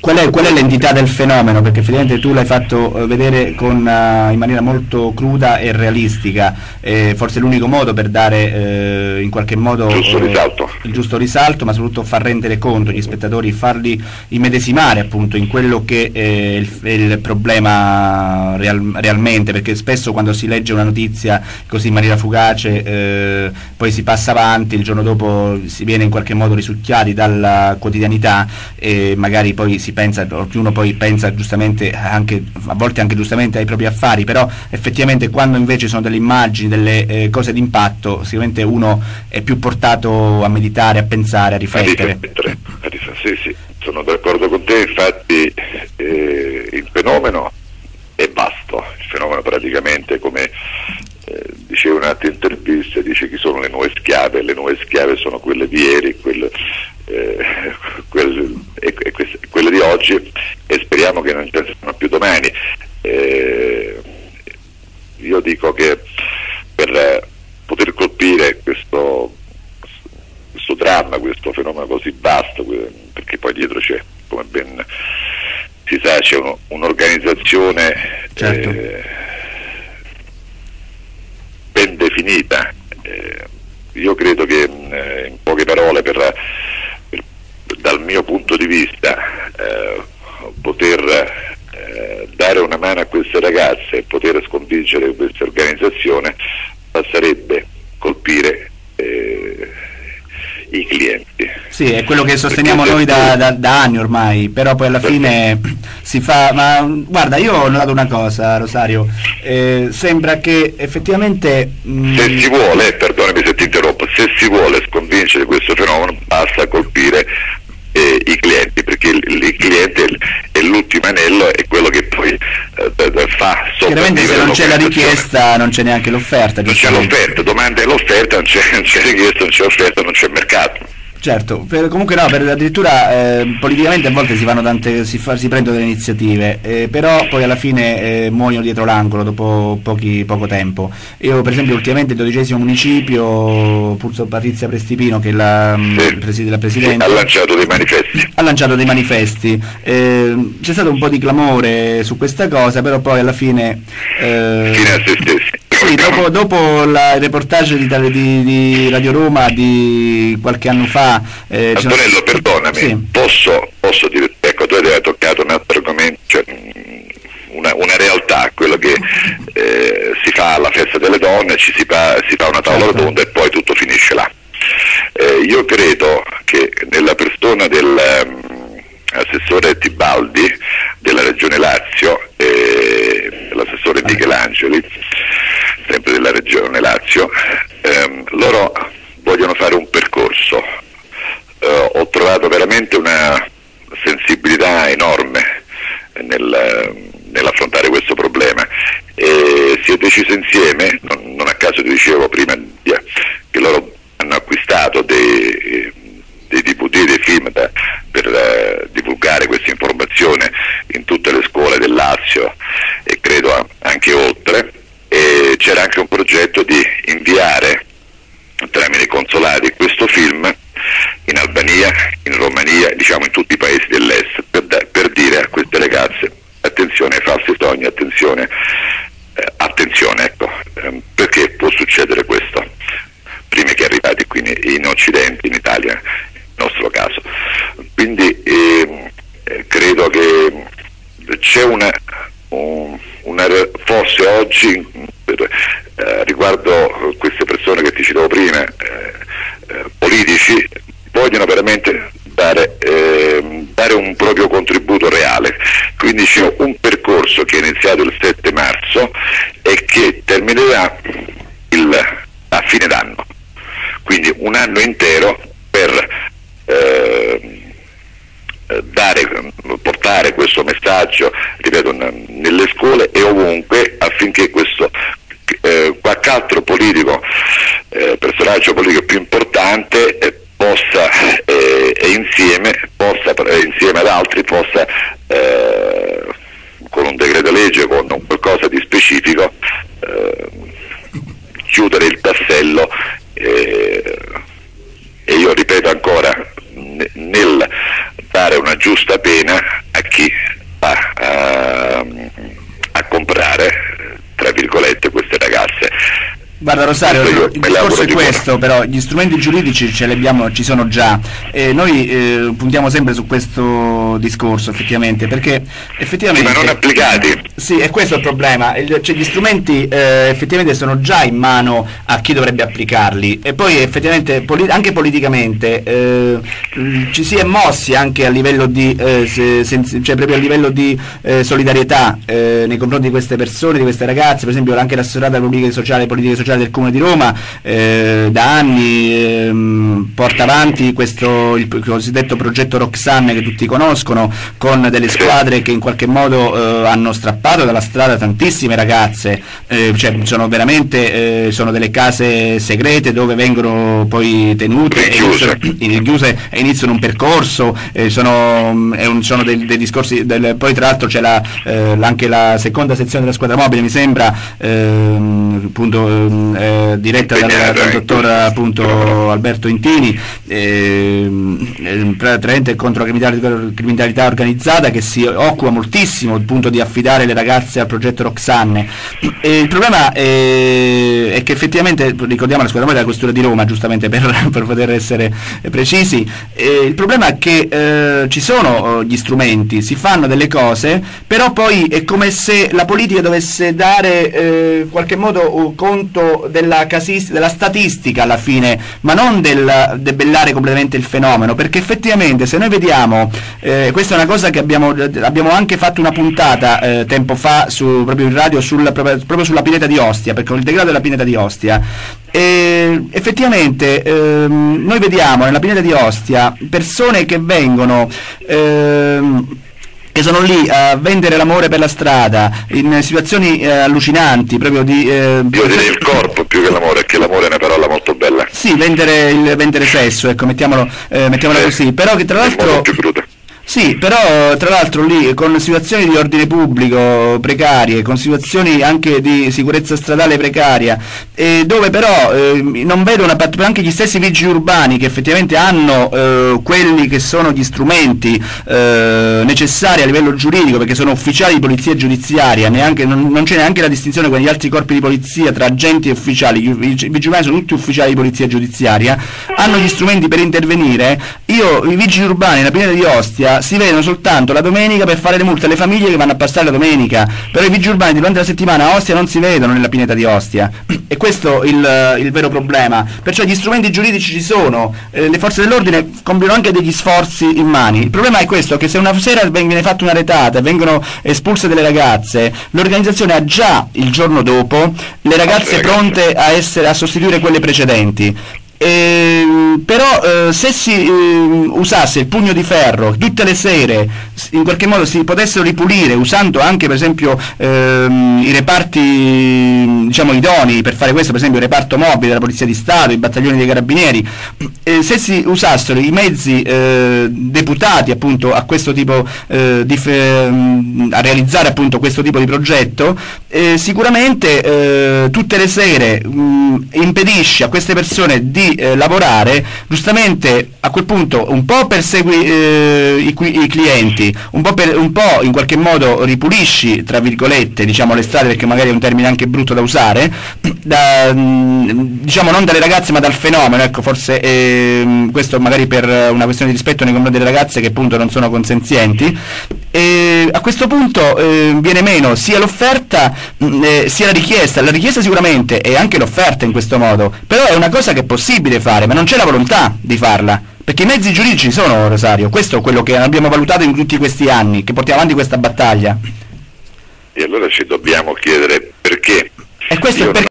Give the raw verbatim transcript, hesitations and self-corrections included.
Qual è, qual è l'entità del fenomeno? Perché effettivamente tu l'hai fatto eh, vedere con, uh, in maniera molto cruda e realistica, eh, forse l'unico modo per dare eh, in qualche modo giusto eh, risalto. il giusto risalto, ma soprattutto far rendere conto gli spettatori, farli immedesimare appunto in quello che eh, il, è il problema real, realmente, perché spesso quando si legge una notizia così in maniera fugace eh, poi si passa avanti, il giorno dopo si viene in qualche modo risucchiati dalla quotidianità e magari poi si pensa, ognuno poi pensa giustamente anche, a volte anche giustamente ai propri affari, però effettivamente quando invece sono delle immagini, delle eh, cose d'impatto, sicuramente uno è più portato a meditare, a pensare, a riflettere. A riflettere, a riflettere. Sì, sì, sono d'accordo con te, infatti eh, il fenomeno è vasto, il fenomeno praticamente, come eh, diceva un'altra intervista, dice chi sono le nuove schiave, le nuove schiave sono quelle di ieri, quelle, eh, quelle, e, e queste, quelle di oggi, e speriamo che non ci siano più domani. Eh, io dico che per poter colpire questo, questo dramma, questo fenomeno così vasto, perché poi dietro c'è, come ben si sa, c'è un, un'organizzazione certo. eh, ben definita. Eh, io credo che eh, in poche parole, per, per, dal mio punto di vista, eh, poter eh, dare una mano a queste ragazze e poter sconfiggere questa organizzazione passerebbe colpire eh, i clienti. Sì, è quello che sosteniamo noi da, da, da anni ormai, però poi alla fine si fa, ma guarda, io ho notato una cosa, Rosario, eh, sembra che effettivamente mh... se si vuole, perdonami se ti interrompo, se si vuole sconfiggere questo fenomeno basta colpire eh, i clienti, perché il, il cliente è l'ultimo anello, è quello che poi eh, fa chiaramente se non c'è la richiesta non c'è neanche l'offerta, non c'è l'offerta, domanda e l'offerta, non c'è, non c'è richiesta, non c'è offerta, non c'è mercato. Certo, per, comunque no, per, addirittura eh, politicamente a volte si fanno tante, si, fa, si prendono delle iniziative, eh, però poi alla fine eh, muoiono dietro l'angolo dopo pochi, poco tempo. Io per esempio ultimamente il dodicesimo municipio, Pulso Patrizia Prestipino, che è la, sì, preside, la Presidente, sì, ha lanciato dei manifesti. Ha lanciato dei manifesti. Eh, c'è stato un po' di clamore su questa cosa, però poi alla fine... Eh, fine a se stessi. Sì, dopo, dopo la, il reportage di, di, di Radio Roma di qualche anno fa... Eh, Antonello, perdonami, sì. posso, posso dire, ecco, tu hai toccato un altro argomento, cioè una, una realtà, quello che eh, si fa alla festa delle donne, ci si fa, si fa una tavola certo. rotonda e poi tutto finisce là. Eh, io credo che nella persona del... Um, assessore Tibaldi della Regione Lazio e l'assessore Michelangeli sempre della Regione Lazio, ehm, loro vogliono fare un percorso. Eh, ho trovato veramente una sensibilità enorme nel, nell'affrontare questo problema e si è deciso insieme, non, non a caso ti dicevo prima che loro hanno acquistato dei dei D V D, dei film da, per uh, divulgare questa informazione in tutte le scuole del Lazio e credo anche oltre, e c'era anche un progetto di inviare tramite i consolati questo film in Albania, in Romania, diciamo in tutti i paesi dell'est, per, da, per dire a queste ragazze attenzione ai falsi sogni, attenzione, eh, attenzione ecco, eh, perché può succedere questo prima che arrivati qui in, in Occidente, in Italia, nostro caso. Quindi eh, credo che c'è una, un, una forse oggi per, eh, riguardo queste persone che ti citavo prima, eh, eh, politici vogliono veramente dare, eh, dare un proprio contributo reale, quindi c'è un percorso che è iniziato il sette marzo e che terminerà il, a fine d'anno, quindi un anno intero per Eh, dare, portare questo messaggio, ripeto, nelle scuole e ovunque, affinché questo eh, qualche altro politico, eh, personaggio politico più importante eh, possa eh, e insieme possa eh, insieme ad altri possa eh, con un decreto legge, con un qualcosa di specifico eh, chiudere il tassello eh, e io ripeto ancora, nel dare una giusta pena a Guarda Rosario, il discorso è questo, però gli strumenti giuridici ce li abbiamo, ci sono già, e noi eh, puntiamo sempre su questo discorso effettivamente, perché effettivamente... Sì, ma non applicati. Sì, è questo il problema, il, cioè gli strumenti eh, effettivamente sono già in mano a chi dovrebbe applicarli, e poi effettivamente poli- anche politicamente eh, ci si è mossi anche a livello di, eh, se, sen- cioè proprio a livello di eh, solidarietà eh, nei confronti di queste persone, di queste ragazze. Per esempio anche l'assessorata alle politiche sociali, politiche sociali del Comune di Roma eh, da anni eh, porta avanti questo il cosiddetto progetto Roxanne, che tutti conoscono, con delle squadre che in qualche modo eh, hanno strappato dalla strada tantissime ragazze, eh, cioè sono veramente eh, sono delle case segrete dove vengono poi tenute e iniziano, iniziano, iniziano un percorso, eh, sono, è un, sono dei, dei discorsi del, poi tra l'altro c'è la, eh, anche la seconda sezione della squadra mobile, mi sembra, ehm, appunto eh, diretta dal, dal dottor appunto Alberto Intini, ehm, praticamente contro la criminalità, criminalità organizzata, che si occupa moltissimo appunto di affidare le ragazze al progetto Roxanne. E il problema è, è che effettivamente, ricordiamo la squadra mobile della questura di Roma, giustamente per, per poter essere precisi, e il problema è che eh, ci sono gli strumenti, si fanno delle cose, però poi è come se la politica dovesse dare eh, in qualche modo conto della, casist- della statistica alla fine, ma non del debellare completamente il fenomeno, perché effettivamente se noi vediamo, eh, questa è una cosa che abbiamo, abbiamo anche fatto una puntata eh, tempo fa su, proprio in radio sul, proprio, proprio sulla Pineta di Ostia, perché con il degrado della Pineta di Ostia, e effettivamente ehm, noi vediamo nella Pineta di Ostia persone che vengono ehm, che sono lì a vendere l'amore per la strada in situazioni eh, allucinanti, proprio di eh, io direi il corpo più che l'amore, perché l'amore è una parola molto bella. Sì, vendere il vendere sesso, ecco, mettiamolo eh, mettiamola eh, così, però che tra l'altro più crudo. Sì, però tra l'altro lì con situazioni di ordine pubblico precarie, con situazioni anche di sicurezza stradale precaria, eh, dove però eh, non vedo una pat- anche gli stessi vigili urbani che effettivamente hanno eh, quelli che sono gli strumenti eh, necessari a livello giuridico, perché sono ufficiali di polizia giudiziaria, neanche, non, non c'è neanche la distinzione con gli altri corpi di polizia tra agenti e ufficiali, i vigili urbani sono tutti ufficiali di polizia giudiziaria, hanno gli strumenti per intervenire. Io, i vigili urbani nella Pineta di Ostia si vedono soltanto la domenica per fare le multe alle famiglie che vanno a passare la domenica, però i vigili urbani durante la settimana a Ostia non si vedono nella Pineta di Ostia, e questo è il, il vero problema. Perciò gli strumenti giuridici ci sono, eh, le forze dell'ordine compiono anche degli sforzi in mani. Il problema è questo, che se una sera viene fatta una retata e vengono espulse delle ragazze, l'organizzazione ha già il giorno dopo le ragazze pronte a essere a sostituire quelle precedenti. Eh, però eh, se si eh, usasse il pugno di ferro tutte le sere, in qualche modo si potessero ripulire usando anche per esempio ehm, i reparti diciamo idonei per fare questo, per esempio il reparto mobile della Polizia di Stato, i battaglioni dei Carabinieri, eh, se si usassero i mezzi eh, deputati appunto a questo tipo eh, di fe- a realizzare appunto questo tipo di progetto, eh, sicuramente eh, tutte le sere mh, impedisce a queste persone di Eh, lavorare, giustamente a quel punto un po' persegui eh, i, i clienti, un po', per, un po' in qualche modo ripulisci tra virgolette diciamo le strade, perché magari è un termine anche brutto da usare, da, diciamo non dalle ragazze ma dal fenomeno, ecco, forse eh, questo magari per una questione di rispetto nei confronti delle ragazze che appunto non sono consenzienti. E a questo punto eh, viene meno sia l'offerta eh, sia la richiesta, la richiesta sicuramente e anche l'offerta in questo modo, però è una cosa che è possibile fare, ma non c'è la volontà di farla, perché i mezzi giuridici sono, Rosario, questo è quello che abbiamo valutato in tutti questi anni, che portiamo avanti questa battaglia. E allora ci dobbiamo chiedere perché. E questo è perché